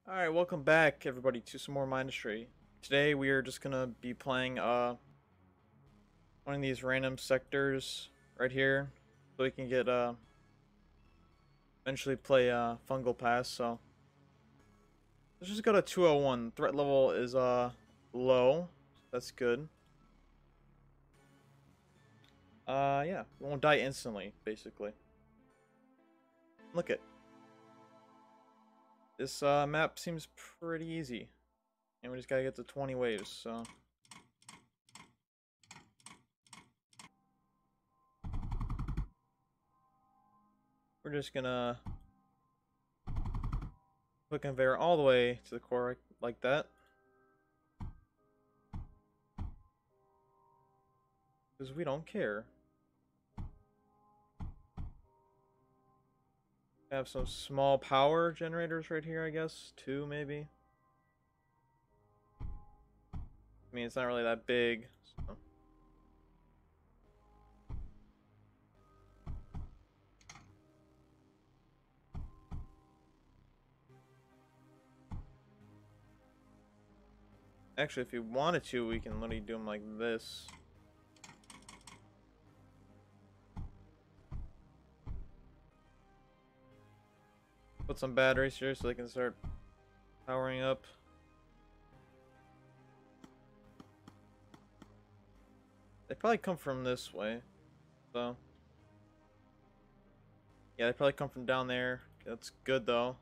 Alright, welcome back everybody to some more Mindustry. Today we are just gonna be playing one of these random sectors right here. So we can get eventually play Fungal Pass, so let's just go to 201. Threat level is low. That's good. Yeah, we won't die instantly, basically. Look it. This map seems pretty easy. And we just gotta get to 20 waves, so we're just gonna put conveyor all the way to the core like that. Because we don't care. Have some small power generators right here, I guess. Two, maybe. I mean, it's not really that big. So. Actually, if you wanted to, we can literally do them like this. Put some batteries here so they can start powering up. They probably come from this way. So. Yeah, they probably come from down there. That's good, though.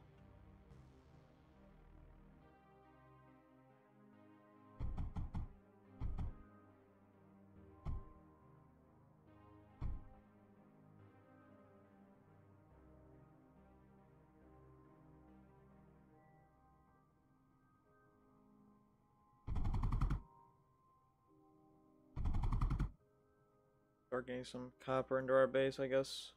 Start getting some copper into our base, I guess.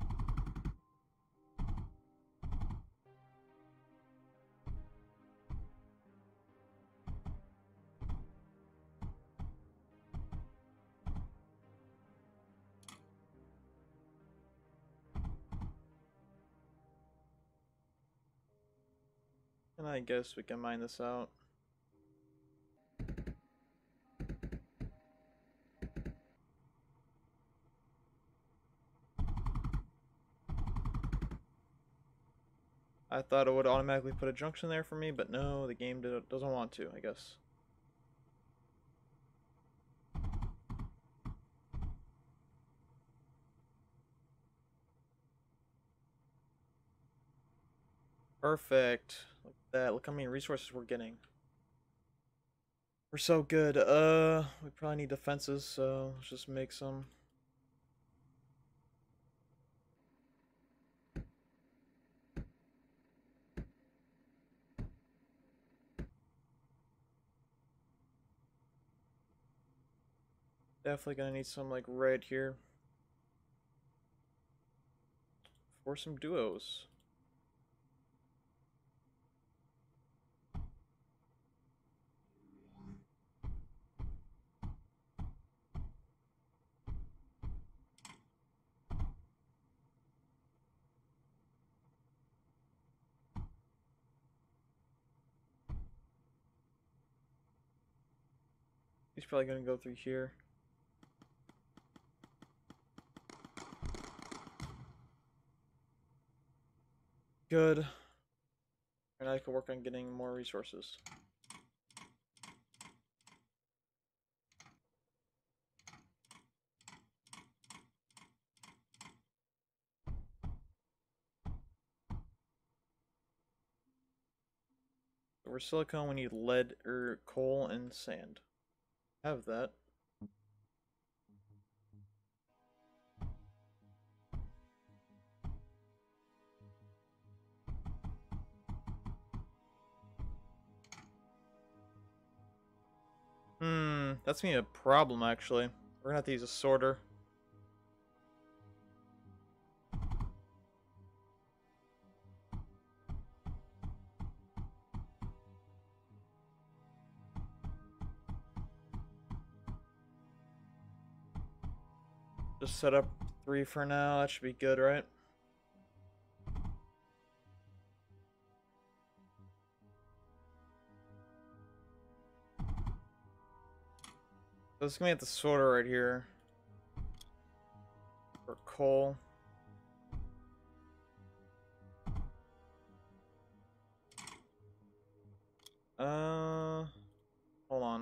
And I guess we can mine this out. I thought it would automatically put a junction there for me, but no, the game doesn't want to, I guess. Perfect. Look at that. Look how many resources we're getting. We're so good. We probably need defenses, so let's just make some. Definitely gonna need some like red here for some duos. He's probably gonna go through here. Good. And I can work on getting more resources. So for silicone, we need lead or coal and sand. Have that. That's me a problem actually. We're gonna have to use a sorter. Just set up 3 for now. That should be good, right? So it's gonna be at the sorter right here. For coal. Hold on.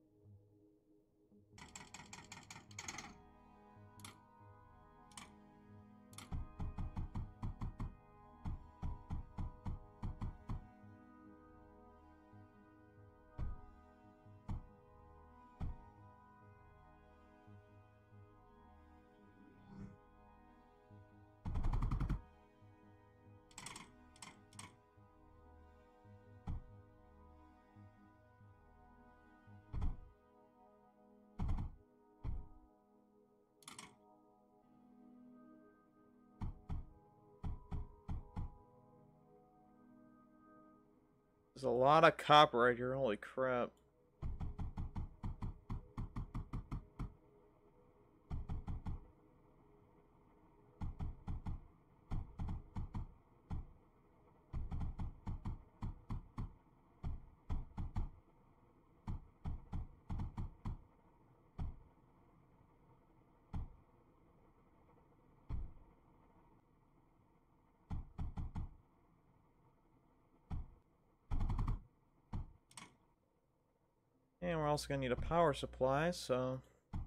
There's a lot of copper right here, holy crap. And we're also gonna need a power supply, so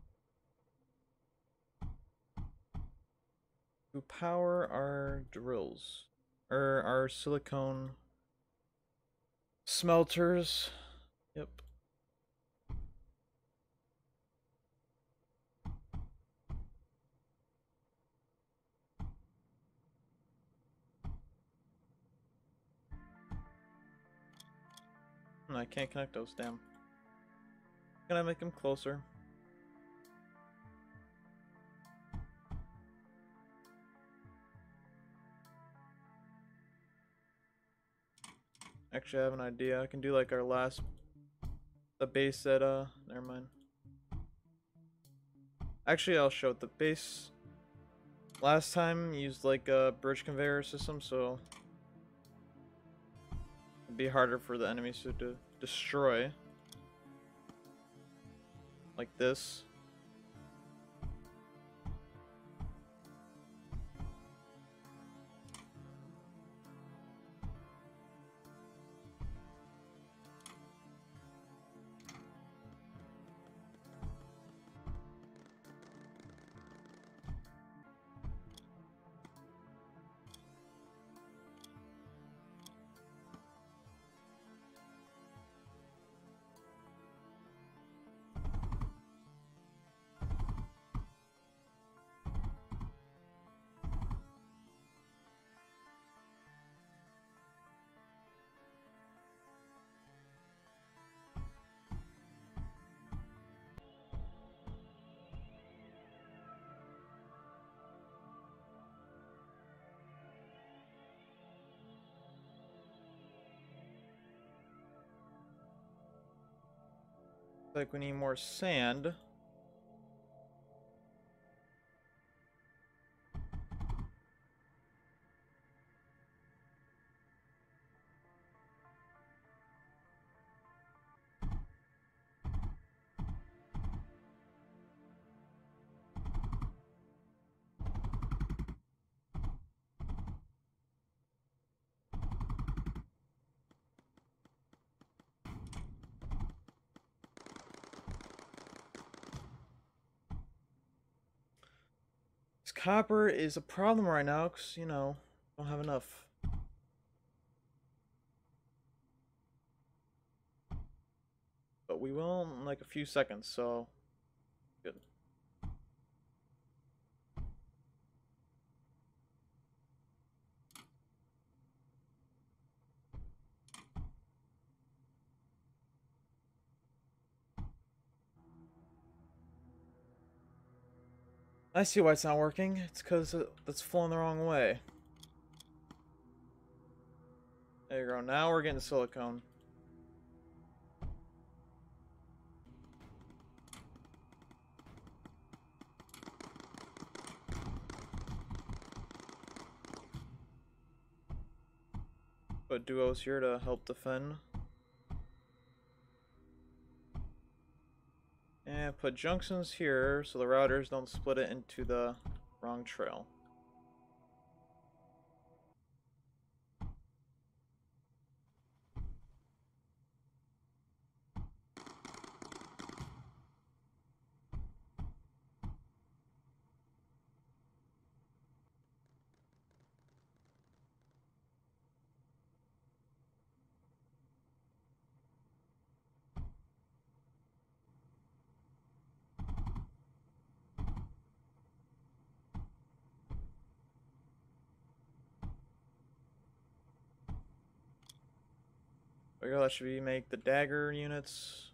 to power our drills. Or our silicone smelters. Yep. I can't connect those, damn. Can I make them closer? Actually, I have an idea. I can do like our last... The base at, never mind. Actually, I'll show it. The base... Last time used like a bridge conveyor system, so... It'd be harder for the enemies to destroy. Like this. Like we need more sand. Copper is a problem right now because, you know, don't have enough. But we will in like a few seconds, so good. I see why it's not working. It's because it's flowing the wrong way. There you go. Now we're getting silicone. Put duos here to help defend. And put junctions here so the routers don't split it into the wrong trail. There we go, that should be make the dagger units.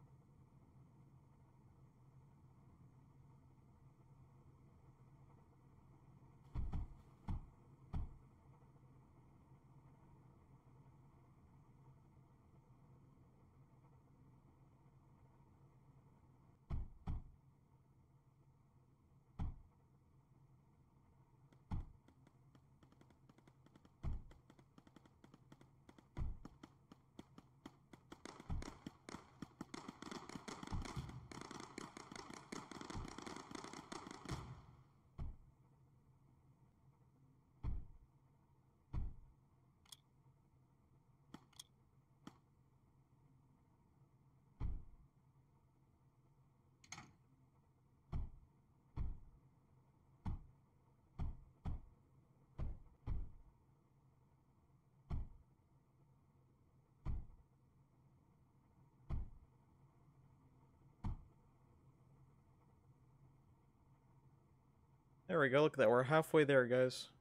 There we go, look at that, we're halfway there, guys.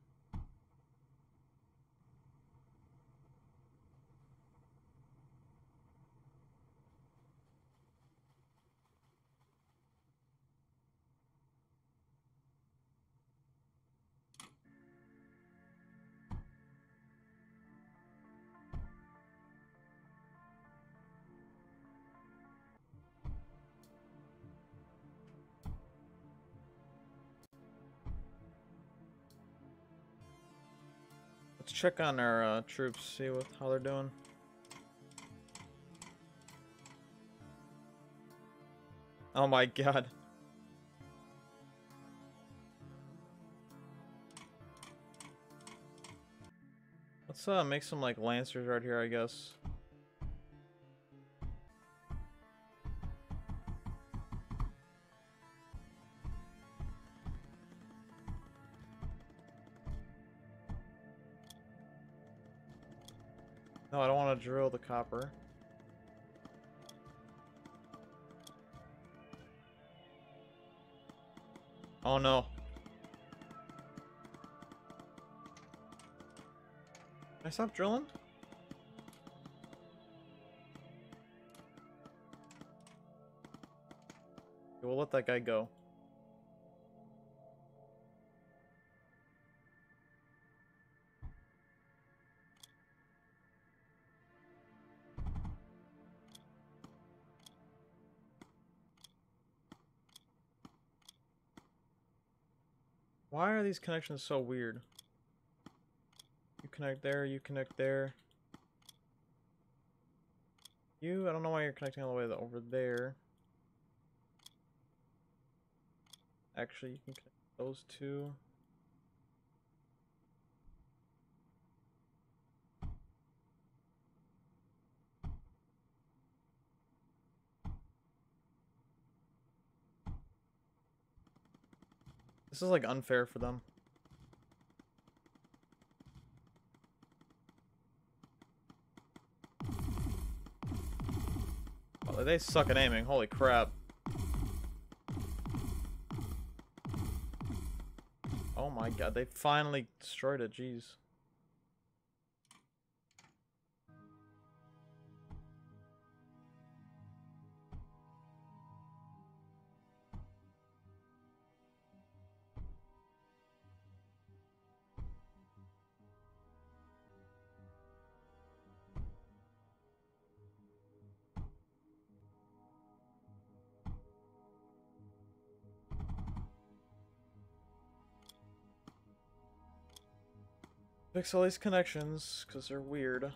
Let's check on our troops, see how they're doing. Oh my god. Let's make some like lancers right here, I guess. No, I don't want to drill the copper. Oh no. Can I stop drilling? We'll let that guy go. Why are these connections so weird? You connect there, you connect there. I don't know why you're connecting all the way over there. Actually, you can connect those two. This is like unfair for them. Oh, they suck at aiming, holy crap. Oh my god, they finally destroyed it, jeez. Fix all these connections, because they're weird.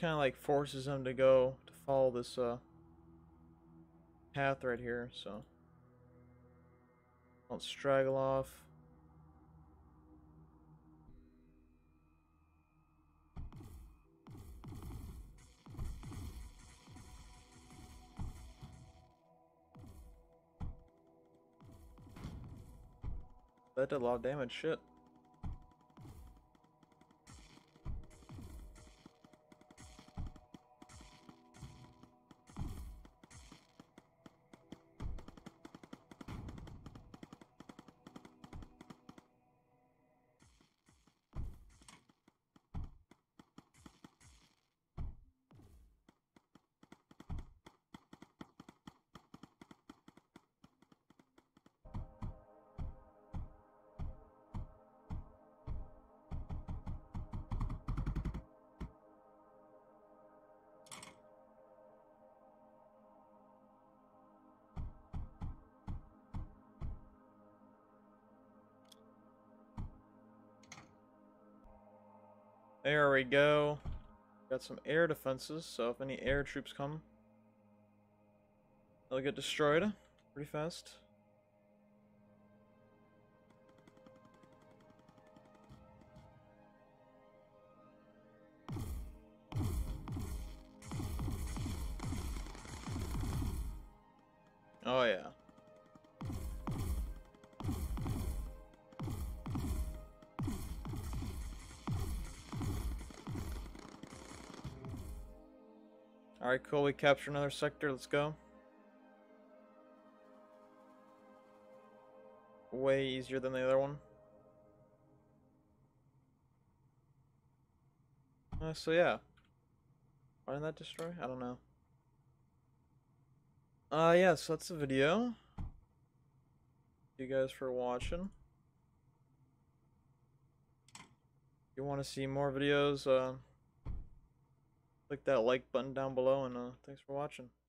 kind of like forces them to follow this path right here, so don't straggle off. That did a lot of damage, shit. There we go. Got some air defenses, so if any air troops come, they'll get destroyed pretty fast. Oh yeah. Alright, cool, we captured another sector, let's go. Way easier than the other one. So yeah. Why didn't that destroy? I don't know. Yeah, so that's the video. Thank you guys for watching. If you want to see more videos, click that like button down below, and thanks for watching.